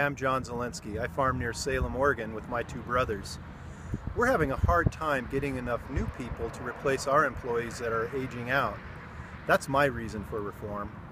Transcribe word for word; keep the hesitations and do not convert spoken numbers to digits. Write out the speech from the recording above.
I'm John Zielinksi. I farm near Salem, Oregon with my two brothers. We're having a hard time getting enough new people to replace our employees that are aging out. That's my reason for reform.